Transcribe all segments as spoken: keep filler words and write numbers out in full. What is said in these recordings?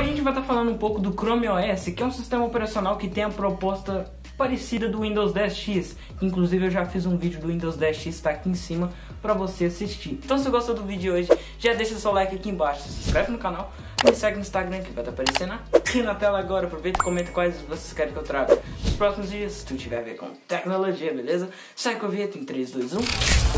Hoje a gente vai estar falando um pouco do Chrome O S, que é um sistema operacional que tem a proposta parecida do Windows dez X. Inclusive eu já fiz um vídeo do Windows dez X, está aqui em cima para você assistir. Então se gostou do vídeo de hoje, já deixa seu like aqui embaixo, se inscreve no canal, me segue no Instagram que vai estar aparecendo aqui na tela agora. Aproveita e comenta quais vocês querem que eu traga nos próximos dias, se tu tiver a ver com tecnologia, beleza? Sai com a vinheta em três, dois, um...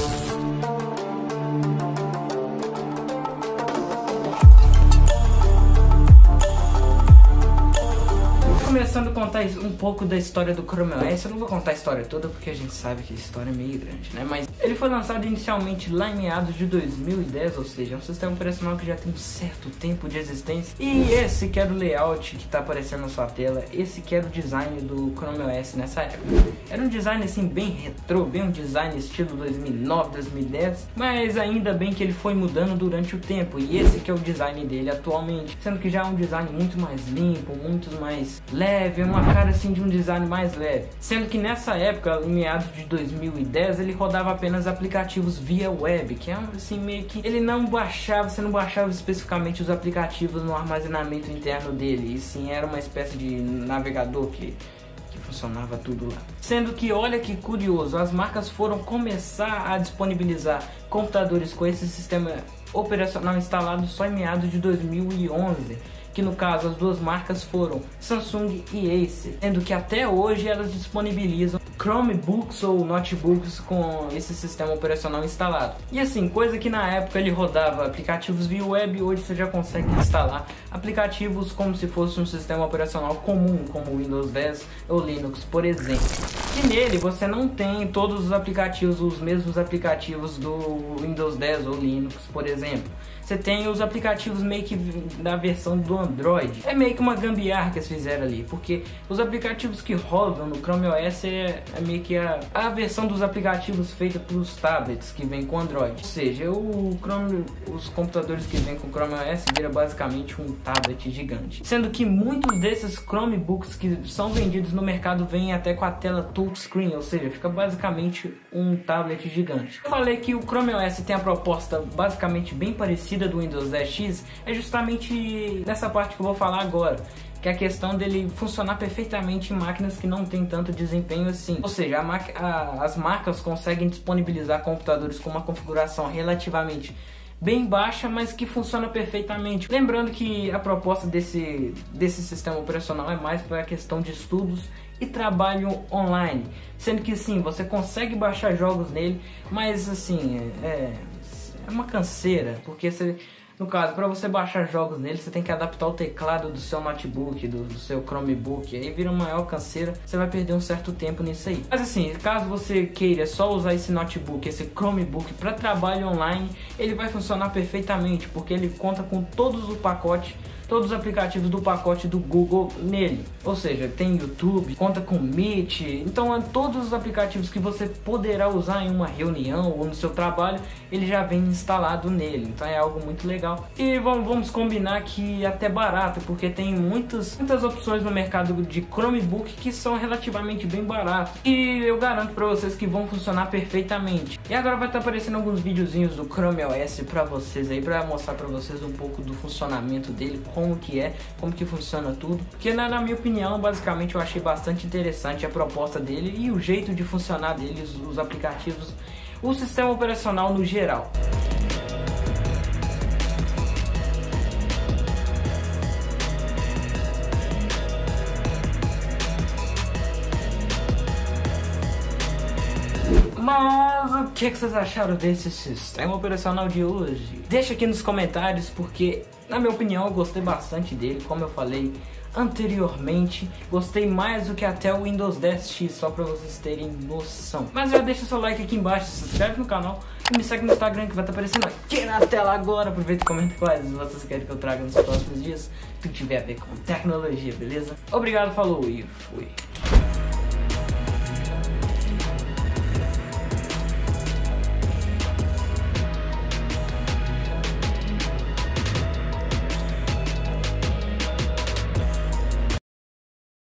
Começando a contar um pouco da história do Chrome O S. Eu não vou contar a história toda porque a gente sabe que a história é meio grande, né? Mas ele foi lançado inicialmente lá em meados de dois mil e dez, ou seja, é um sistema operacional que já tem um certo tempo de existência. E esse que era o layout que está aparecendo na sua tela, esse que era o design do Chrome O S nessa época. Era um design assim bem retrô, bem um design estilo dois mil e nove, dois mil e dez, mas ainda bem que ele foi mudando durante o tempo. E esse que é o design dele atualmente, sendo que já é um design muito mais limpo, muito mais leve, é uma cara assim de um design mais leve. Sendo que nessa época, em meados de dois mil e dez, ele rodava apenas aplicativos via web, que é assim meio que ele não baixava, você não baixava especificamente os aplicativos no armazenamento interno dele, e sim era uma espécie de navegador que que funcionava tudo lá. Sendo que, olha que curioso, as marcas foram começar a disponibilizar computadores com esse sistema operacional instalado só em meados de dois mil e onze, que no caso as duas marcas foram Samsung e Acer, sendo que até hoje elas disponibilizam Chromebooks ou notebooks com esse sistema operacional instalado. E assim, coisa que na época ele rodava aplicativos via web, hoje você já consegue instalar aplicativos como se fosse um sistema operacional comum, como o Windows dez ou Linux, por exemplo. E nele você não tem todos os aplicativos, os mesmos aplicativos do Windows dez ou Linux, por exemplo. Você tem os aplicativos meio que da versão do Android. É meio que uma gambiarra que eles fizeram ali, porque os aplicativos que rodam no Chrome O S é, é meio que a, a versão dos aplicativos feita para os tablets que vem com Android. Ou seja, o Chrome, os computadores que vem com o Chrome O S vira basicamente um tablet gigante. Sendo que muitos desses Chromebooks que são vendidos no mercado vêm até com a tela touchscreen, ou seja, fica basicamente um tablet gigante. Eu falei que o Chrome O S tem a proposta basicamente bem parecida do Windows dez X, é justamente nessa parte que eu vou falar agora, que é a questão dele funcionar perfeitamente em máquinas que não tem tanto desempenho assim. Ou seja, a a, as marcas conseguem disponibilizar computadores com uma configuração relativamente bem baixa, mas que funciona perfeitamente. Lembrando que a proposta desse, desse sistema operacional é mais para a questão de estudos e trabalho online, sendo que sim, você consegue baixar jogos nele, mas assim, é, é uma canseira, porque você, no caso, para você baixar jogos nele, você tem que adaptar o teclado do seu notebook, do, do seu Chromebook, aí vira uma maior canseira, você vai perder um certo tempo nisso aí. Mas assim, caso você queira só usar esse notebook, esse Chromebook para trabalho online, ele vai funcionar perfeitamente, porque ele conta com todos os pacotes, todos os aplicativos do pacote do Google nele. Ou seja, tem YouTube, conta com Meet, então é todos os aplicativos que você poderá usar em uma reunião ou no seu trabalho, ele já vem instalado nele, então é algo muito legal. E vamos, vamos combinar que até barato, porque tem muitas, muitas opções no mercado de Chromebook que são relativamente bem baratos, e eu garanto para vocês que vão funcionar perfeitamente. E agora vai estar aparecendo alguns videozinhos do Chrome O S para vocês aí, para mostrar para vocês um pouco do funcionamento dele, como que é, como que funciona tudo, porque na, na minha opinião, basicamente eu achei bastante interessante a proposta dele e o jeito de funcionar deles, os aplicativos, o sistema operacional no geral. Mas o que, que vocês acharam desse sistema operacional de hoje? Deixa aqui nos comentários, porque na minha opinião eu gostei bastante dele, como eu falei anteriormente, gostei mais do que até o Windows dez X, só pra vocês terem noção. Mas já deixa seu like aqui embaixo, se inscreve no canal e me segue no Instagram que vai estar aparecendo aqui na tela agora. Aproveita e comenta quais vocês querem que eu traga nos próximos dias, que tiver a ver com tecnologia, beleza? Obrigado, falou e fui!